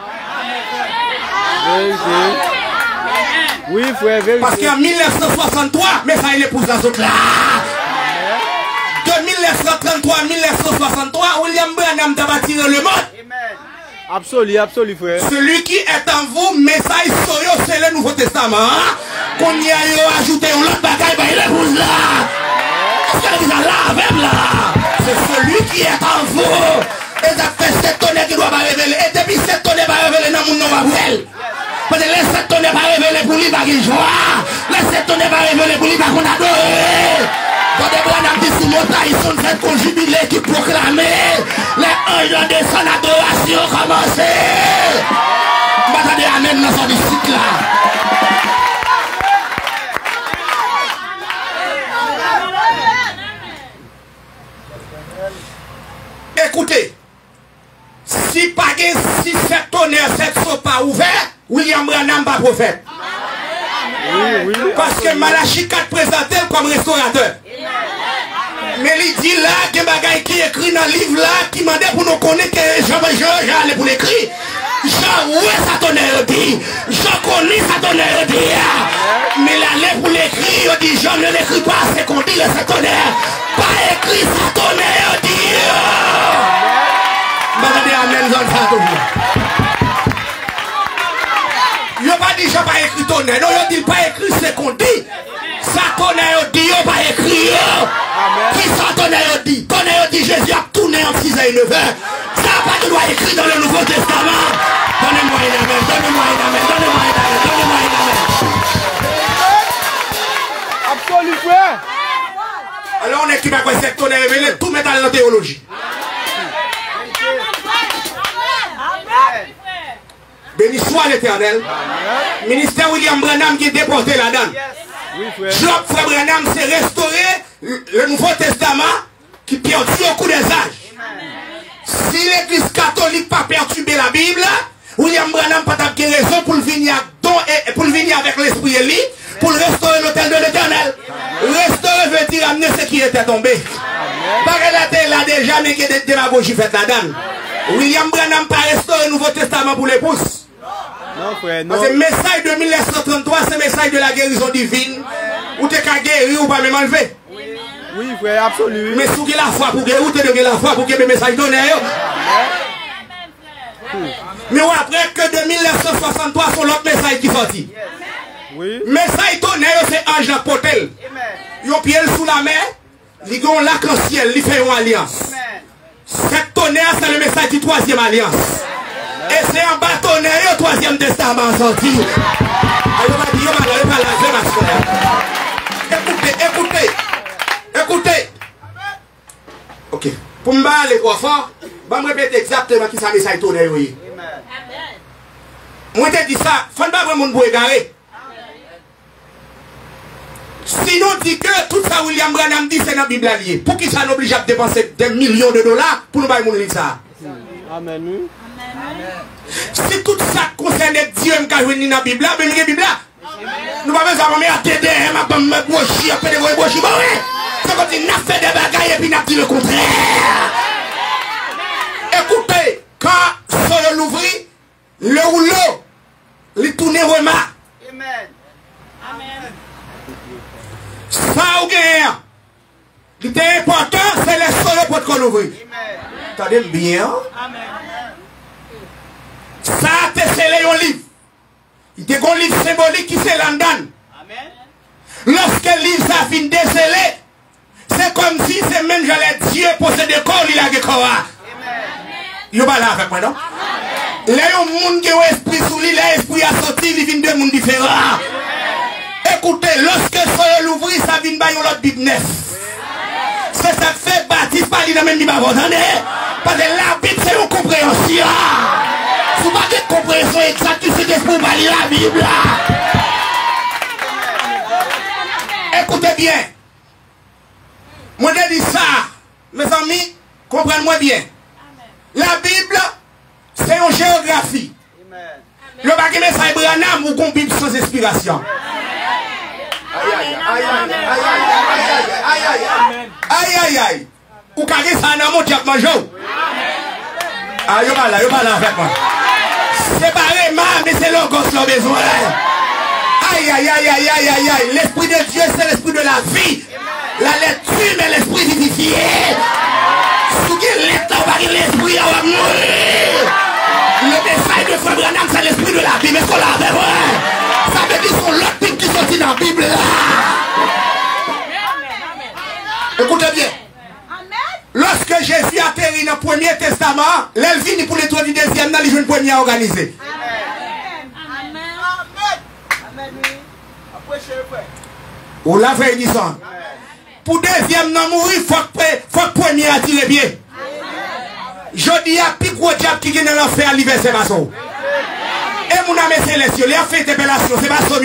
Oui, frère, vérité. Parce qu'en 1963, mais ça il épouse dans autres là. De 1933 à 1963, William Branham a bâti le monde. Absolu, absolu, frère. Celui qui est en vous, message soyo, c'est le Nouveau Testament. Qu'on y a ajouté un autre bagaille, il épouse là. Est-ce qu'elle est là, même là? C'est celui qui est en vous. Et ça fait 7 tonnes qui doit pas révéler. Et depuis 7 tonnes pas révéler dans mon nom, parce que les 7 tonnes pas révéler pour lui, pas joie. Les 7 tonnes pas révéler pour lui, pas qu'on adore. Quand des Branham dit sous montagne, ils sont cette conjubilé qui proclamait les anges de son adoration commencé. M'attendez, amen dans son disciple là. Écoutez, si pas si cette tonnerre, cette sont pas ouvert, William Branham pas prophète. Oui, oui. Parce que Malachi 4 présenté comme restaurateur. Mais il dit là, il y a des bagages qui écrit dans le livre là, qui m'a dit pour nous connaître que Jean allait pour l'écrire. Jean, où est sa tonnerre dit? Jean connaît sa tonnerre dit. Mais l'aller pour l'écrire, il dit Jean ne l'écrit pas, c'est qu'on dit sa tonnerre. Pas écrit sa tonnerre dit. Amen, il n'a pas dit Jean pas écrit tonnerre, non, il dit pas écrit, c'est qu'on dit. Ça tonnerre dit, il n'a pas écrit. Qui ça tonnerre dit? Tonnerre dit Jésus a tourné en 6 et 9 heures. Ça n'a pas de loi écrit dans le Nouveau Testament. Donnez-moi une amen, donnez-moi une amen, donnez-moi une amen, donnez-moi une amen. Absolu, frère. Alors on est qui va quoi cette tonnerre révélée, tout mettre dans la théologie. Béni soit l'Éternel. Ministère William Branham qui est déporté là-dedans. Oui, frère. Job Frère Branham, c'est restaurer le Nouveau Testament qui perdit au cours des âges. Si l'Église catholique n'a pas perturbé la Bible, William Branham n'a pas de raison pour venir avec l'esprit Élie, pour restaurer l'autel de l'Éternel. Restaurer veut dire amener ce qui était tombé. Parce que là déjà, mais qu'il y a des démagogies faites là-dedans. William Branham n'a pas restauré le Nouveau Testament pour l'épouse. Non, frère, non. Parce que le message de 1933, c'est le message de la guérison divine. Ou tu es guéri ou pas même enlevé. Oui, frère, absolu. Mais si tu as la foi pour guérir, ou tu as la foi pour que le message donne. Mais après que de 1963, c'est l'autre message qui sorti. Oui. Le message donné, c'est Ange dans Potel. Ils ont pied sous la mer, ils ont lac en ciel, ils font une alliance. Cette tonnerre, c'est le message du 3e alliance. Et c'est un bâtonnet au 3e testament sorti. Écoutez. Ok. Pour me parler quoi fort, je vais me répéter exactement qui ça message tonnerre. Moi, je dis ça, il ne faut pas vraiment vous égarer. Sinon, dit que tout ça, William Branham dit, c'est dans la Bible alliée. Pour qui ça n'oblige à dépenser des millions de dollars pour nous faire ça? Amen. Si tout ça concerne Dieu qui a venu dans la Bible, mais la Bible, nous ne pouvons pas faire des TDM, me brocher, après des brochis. C'est comme si nous avons fait des bagailles et puis nous avons dit le contraire. Écoutez, quand sur l'ouvrit, le rouleau, il tourne remarque. Amen. Ça ou gain. Ce qui est important, c'est les solos pour qu'on ouvre. Attendez bien. Ça a scellé un livre. Il y a un livre symbolique qui c'est London. Lorsque le livre ça finit de sceller, c'est comme si c'est même Dieu possède des corps, il a des corps. Il n'y a pas là avec moi, non? Là, il y a un monde qui a un esprit sous lui, l'esprit a sorti, il vient de monde différents. Écoutez, lorsque ça l'ouvre, ça vient de l'autre Bible neuf. C'est ça fait baptiste par lui dans même Bible avant, attendez? Parce que la Bible, c'est une compréhension. Si vous n'avez pas de compréhension exacte, c'est pour parler la Bible. Écoutez bien. Moi, je dis ça, mes amis, comprenez-moi bien. La Bible, c'est une géographie. Le bagage de Branham ou qu'on Bible sans inspiration. Aïe. Ou quand ça n'a pas de manger. Aïe, yo là avec moi. Séparément, mais c'est le gosse qui a besoin. Aïe. L'esprit de Dieu, c'est l'esprit de la vie. La lettre tue, mais l'esprit vivifié. Si vous avez l'esprit, on va mourir. de la Bible. Est-ce qu'on l'a fait, ouais? Ça veut dire son l'autre Bible qui sortit dans la Bible là. Écoutez bien. Lorsque Jésus atterrit dans le Premier Testament, l'Elvini pour les trois du deuxième, dans les jeunes premiers organisés. Ou la veille dit ça. Pour deuxième non mourir, il faut que premier attire bien. Je dis à plus gros diable qui vient dans l'enfer à l'hiver, c'est pas ça. Et mon ami céleste, il a fait interpellation, c'est pas ça,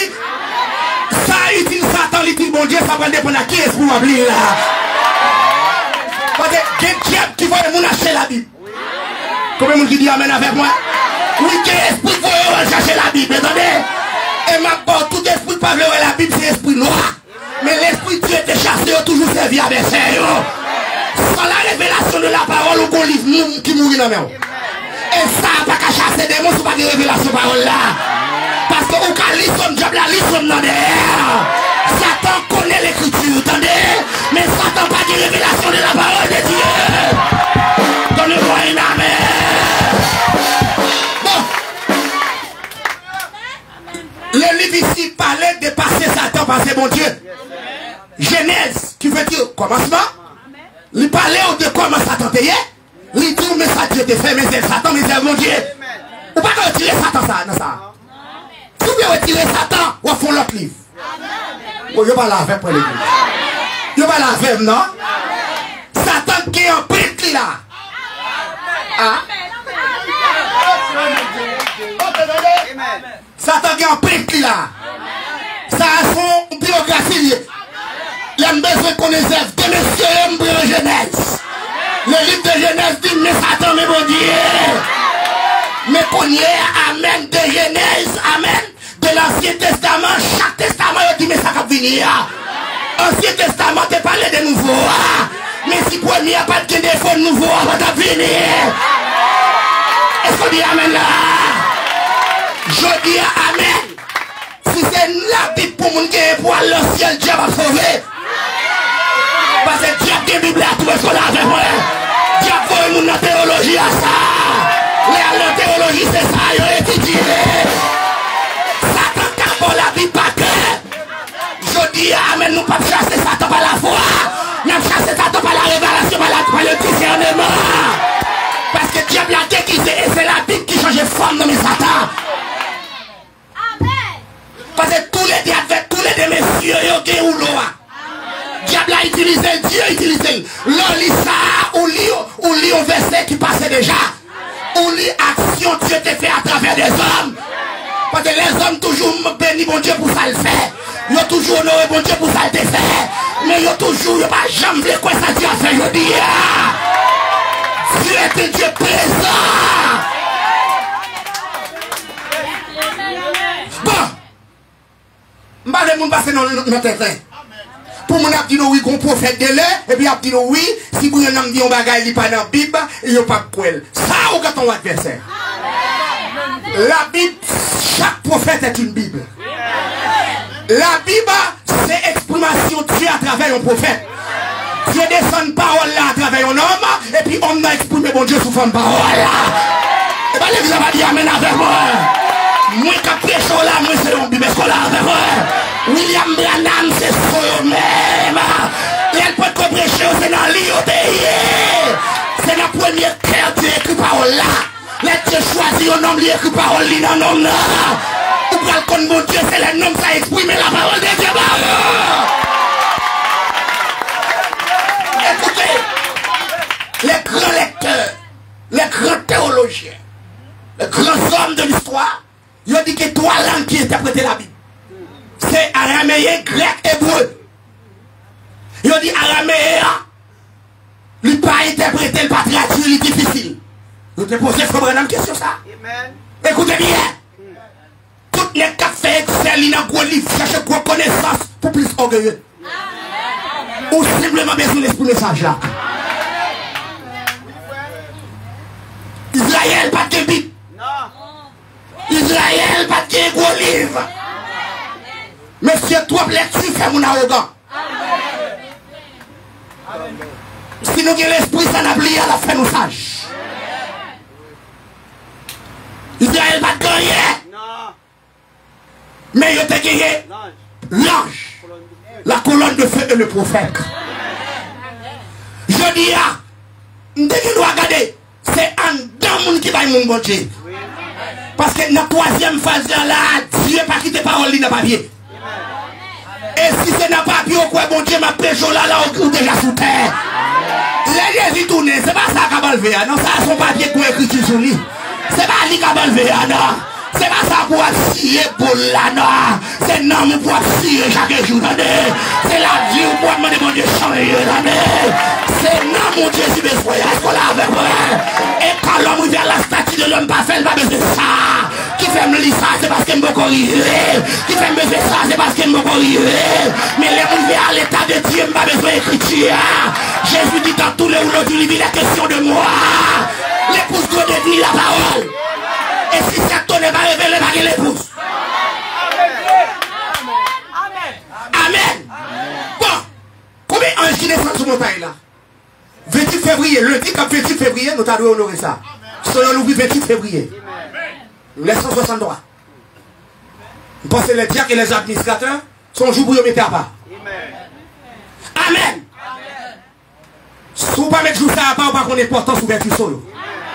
ça utilise Satan, il dit bon Dieu, ça va dépendre à qui est-ce pour m'appeler là. Parce que il y a des diables qui vont nous acheter la Bible. Combien de monde qui dit amen avec moi? Oui, quel esprit veut chercher la Bible, attendez. Et ma part, tout esprit pas veut la Bible, c'est esprit noir. Mais l'esprit Dieu était chassé, il a toujours servi à verser. Sans la révélation de la parole, on a un livre qui mourit dans la main. Et ça, pas qu'à chasser des mots, c'est pas de révélation de parole là. Parce que au cas l'isson, diable la l'isson dans derrière. Satan connaît l'écriture, attendez. Mais Satan pas de révélation de la parole de Dieu. Donnez-moi une amen. Bon. Le livre ici parlait de passer Satan, passer mon Dieu. Genèse, qui veut dire commencement. Il parlait de comment Satan payait. Il dit, mais ça Dieu te fait, mais c'est Satan, mais c'est mon Dieu. Ou pas retirer Satan, ça, non, ça. Si vous retirez Satan, on fait l'autre livre. Bon, je ne vais pas la faire pour l'église. Je ne vais pas la faire, non? Satan qui est en prêtre là. Ah? Satan qui est en prêtre là. Ça a son biographie. Il a besoin qu'on les œuvres de monsieur embryo Genèse. Le livre de Genèse dit, mais Satan, mais bon Dieu. Mais qu'on y est, amen, de Genèse, amen, de l'Ancien Testament, chaque testament, il dit, mais ça va venir. Ancien Testament, tu parles de nouveau. Mais si premier n'a pas de défaut de nouveau, on va venir. Est-ce qu'on dit amen là? Je dis amen. Si c'est la Bible pour mon gars, pour le ciel, Dieu va sauver. Parce que Dieu a des Bibles à tout ce qu'on a avec moi. Dieu a fait une théologie à ça. La théologie c'est ça, il a étudié. Satan capot la Bible par cœur. Je dis amen, nous ne pouvons pas chasser Satan par la foi. Nous chasser Satan par la révélation, par le discernement. Parce que Dieu l'a déguisé et c'est la Bible qui change de forme dans mes Satan. Parce que tous les diables, tous les messieurs, ils ont des diable a utilisé, Dieu a utilisé. L'on lit ça, ou lit un verset qui passait déjà. Ou lit action Dieu te fait à travers des hommes. Parce que les hommes toujours bénissent bon Dieu pour ça le fait. Ils ont toujours honoré bon Dieu pour ça le fait. Mais ils ont toujours, ils n'ont pas jamais vu quoi ça Dieu a fait aujourd'hui. Dieu est un Dieu présent. Bon. Je ne vais pas passer dans notre terrain. Pour mon ap dit oui, qu'on prophète de l'air, et puis ap dit oui, si vous n'avez dit on bagaille, il n'est pas dans la Bible, il n'y a pas de quoi. Ça, on a ton adversaire. La Bible, chaque prophète est une Bible. La Bible, c'est exprimation de Dieu à travers un prophète. Dieu descend une parole là à travers un homme, et puis on a exprimé mon Dieu sous forme de parole là. Et bien, les gens vont dire amen avec moi. Moi qui prêche là, moi c'est un Bible scolaire avec moi. William Branham, c'est son même. Elle peut te prêcher, c'est dans l'IOTI. C'est la première terre qui écrit parole là. Let Dieu choisir un homme qui écrit parole là dans l'homme là. Ou pour le compte mon Dieu, c'est le nom qui a exprimé la parole de Dieu. Écoutez, les grands lecteurs, les grands théologiens, les grands hommes de l'histoire, ils ont dit que trois langues qui interprétaient la Bible. C'est araméen, grec, hébreu. Ils ont dit araméen, il n'a pas interprété le patriarcat, il est difficile. Vous te posez une question ça. Écoutez bien. Tout les cafés excel, il y a un gros livre, cherchez quoi connaissance pour plus orgueilleux. Ou simplement besoin d'esprit message là. Israël, pas de Bible. Israël, pas de gros livre. Monsieur, toi, lecture, fais mon arrogant. Si nous avons l'esprit, ça n'a plié à la fin, nous sage. Israël va gagner. Mais il t'a gagné l'ange, la colonne de feu et le prophète. Je dis à, je dois regarder, c'est un dame qui va mon bon Dieu. Parce que dans la troisième phase là, Dieu n'a pas quitté parole dans le papier. Et si c'est dans le papier, quoi, bon Dieu m'a pécho là, ou déjà sous terre. Les Jésus tournent, c'est pas ça qui va lever, non, ça son papier pour écrire sur lui. C'est pas lui qui va lever, non. C'est pas ça pour scier pour là, non. C'est non pour scier chaque jour, c'est la vie pour demander mon Dieu changer, c'est non mon Dieu si besoin, est-ce qu'on l'a avec moi? Et quand l'homme vient la statue de l'homme parfait, il va besoin de ça. Qui fait me lire ça, c'est parce qu'il me corriger. Qui fait me faire ça, c'est parce qu'il me corriger. Mais les gens vers l'état de Dieu, il m'a besoin d'écriture. Jésus dit dans tous les rouleaux du livre, il est question de moi. L'épouse doit devenir la parole. Et si ça tonne va révéler, va l'épouse. Amen. Bon, combien d'anges qui descendent sur montagne là? 28 février, lundi comme 28 février, nous t'avons honoré ça. Soyons l'ouvrir 28 février. Nous laissons 63. Vous pensez les diacres et les administrateurs sont jours pour y mettre à part. Amen. Si vous ne pas mettre jour ça à part, vous ne pas l'importance ou 28 solo.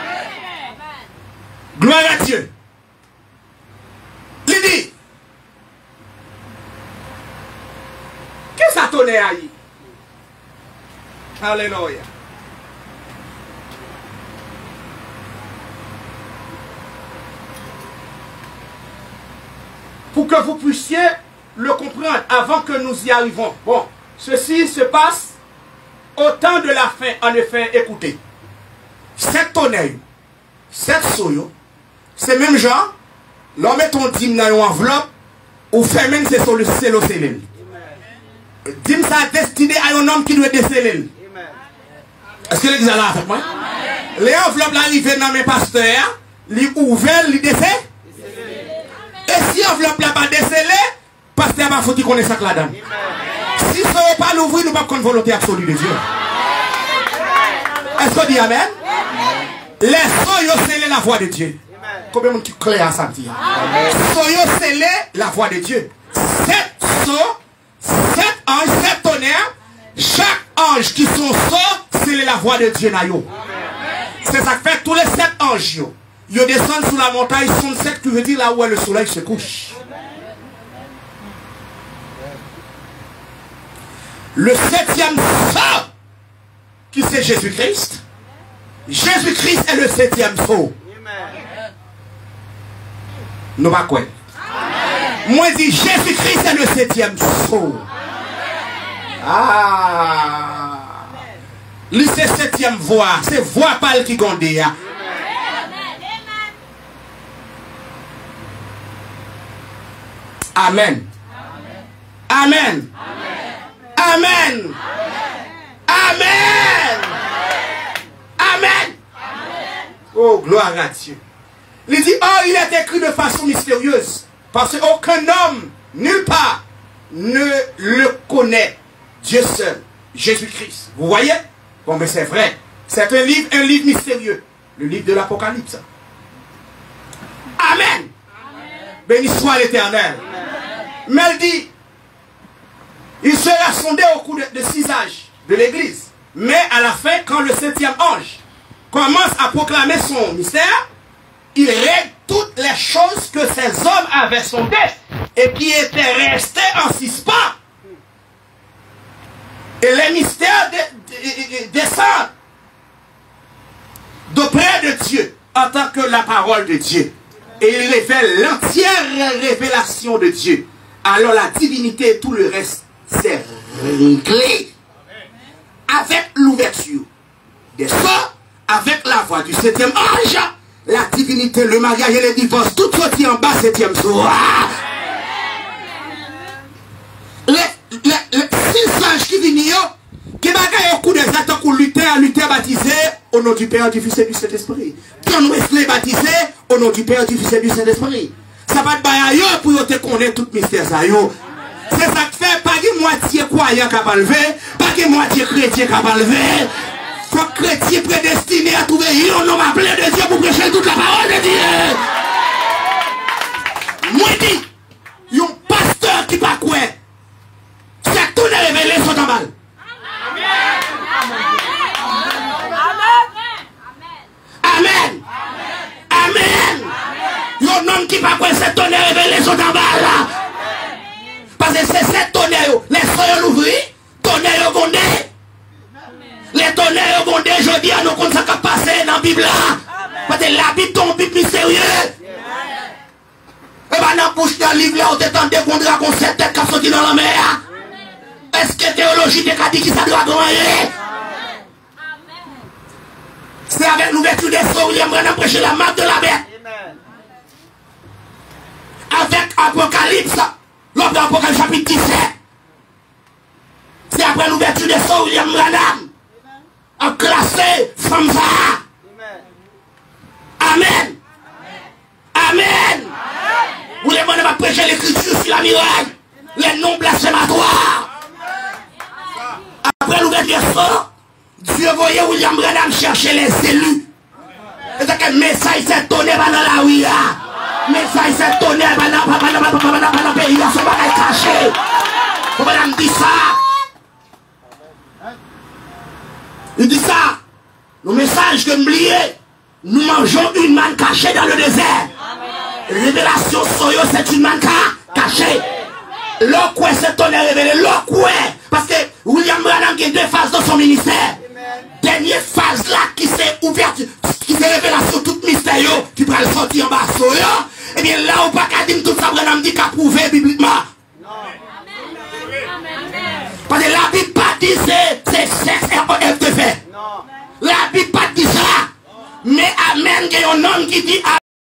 Gloire à Dieu. Il dit, qu'est-ce que ça tourne à y? Alléluia. Pour que vous puissiez le comprendre avant que nous y arrivons. Bon, ceci se passe au temps de la fin. En effet, écoutez. 7 tonnerres, 7 soyo, c'est même genre, l'on met ton dîme dans une enveloppe, ou fait même c'est le célocélène. Dîme ça destiné à un homme qui doit déceler. Est-ce que l'église est là avec moi? Les enveloppes arrivent dans mes pasteurs, les ouverts, les décès. Et si l'enveloppe n'a pas décelé, pasteur va faut qu'il connaisse ça là-dedans. Si ça n'est pas l'ouvrir, nous ne pouvons pas connaître volonté absolue de Dieu. Est-ce qu'on dit Amen? Les soyons scellés la voix de Dieu. Combien de monde qui clair à ça dire? Soyons scellés la voix de Dieu. 7 sauts, 7 anges, 7 tonnerres. Chaque ange qui sont sauts, scellés la voix de Dieu. C'est ça que fait tous les 7 anges. Ils descendent sous la montagne, sont 7 qui veut dire là où le soleil se couche. Le 7e saut, qui c'est Jésus-Christ. Jésus-Christ est le 7e saut. Nous pas quoi. Moi je dis Jésus-Christ est le 7e saut. Ah. Lui c'est 7e voix. C'est voix pâle qui gonde. Amen. Amen. Amen. Amen. Amen. Oh, gloire à Dieu. Il dit, oh, il est écrit de façon mystérieuse. Parce qu'aucun homme, nulle part, ne le connaît. Dieu seul, Jésus-Christ. Vous voyez? Bon, mais c'est vrai. C'est un livre mystérieux. Le livre de l'Apocalypse. Amen. Béni soit l'Éternel. Mais elle dit, il sera sondé au cours de 6 âges de l'Église. Mais à la fin, quand le 7e ange commence à proclamer son mystère, il règle toutes les choses que ces hommes avaient sondées et qui étaient restés en suspens. Et les mystères descendent d'auprès de Dieu en tant que la parole de Dieu. Et il révèle l'entière révélation de Dieu. Alors la divinité et tout le reste, c'est réglé avec l'ouverture des sorts, avec la voix du 7e ange, la divinité, le mariage et le divorce, tout sorti en bas, 7e soir. Les 6 anges qui viennent, qui bagaillent au coup des attaques pour Luther baptisé au nom du Père, du Fils et du Saint-Esprit. John Wesley baptisé au nom du Père, du Fils et du Saint-Esprit. Ça va être pour te connaître tout mystère. C'est ça que fait, pas de moitié croyant qui va lever, pas de moitié chrétien qui va lever. Faut que chrétien prédestiné à trouver un homme appelé de Dieu pour prêcher toute la parole de Dieu. Moi, je dis, qui pas quoi c'est tonnerre révélé les autres en bas là. Parce que c'est ces tonnerre, les soyons l'ouvrir, tonnerre gondé. Les tonnerres gondé, je dis à nous qu'on s'est passé dans la Bible là. Parce que la Bible tombe Bible sérieux. Et bien dans la bouche d'un livre là, on t'étend des contrats qu'on s'est tête qui sorti dans la mer. Est-ce que théologie t'a dit qui ça doit gagner? C'est avec l'ouverture des sceaux, William Branham prêcher la marque de la bête. Avec Apocalypse, l'homme d'Apocalypse chapitre 17. C'est après l'ouverture des sceaux, William Branham a classé femme ça. Amen. Amen. Vous les demandez à prêcher l'écriture sur la muraille, les noms blasphématoires. Après l'ouverture des sceaux, Dieu voyait William Branham chercher les élus. Et c'est que le message s'est donné dans la rue. Le message s'est donné dans le pays. Il faut pas cacher. Faut pas me dire ça. Il dit ça. Le message que m'oubliez, nous mangeons une manne cachée dans le désert. Révélation Soyo, c'est une manne cachée. L'eau quoi c'est tonnerre révélé. L'eau quoi. Parce que William Branham a deux phases dans son ministère. Dernière phase là qui s'est ouverte, qui s'est révélation toute mystérieux, qui va le sortir en bas Soyo. Et bien là où pas qu'à dire tout ça, Branham dit qu'à prouver bibliquement. Parce que la Bible pas dit c'est sexe et de fait. La Bible pas dit ça. Mais amen, il y a un homme qui dit